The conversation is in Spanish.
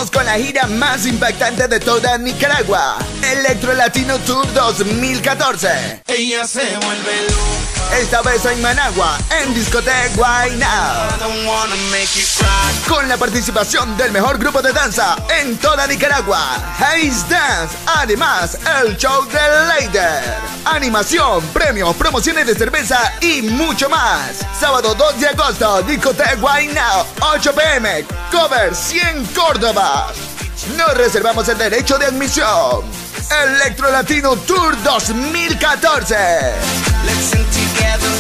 Volvemos con la gira más impactante de toda Nicaragua, Electro Latino Tour 2014. Ella se vuelve loca. Esta vez en Managua, en Discoteca Guayna. Con la participación del mejor grupo de danza en toda Nicaragua, Haze Dance. Además, el show de Leider. Animación, premios, promociones de cerveza y mucho más. Sábado 2 de agosto, Discoteca Guayna, 8 p.m. Cover 100 Córdoba. Nos reservamos el derecho de admisión. Electro Latino Tour 2014. Let's sing together.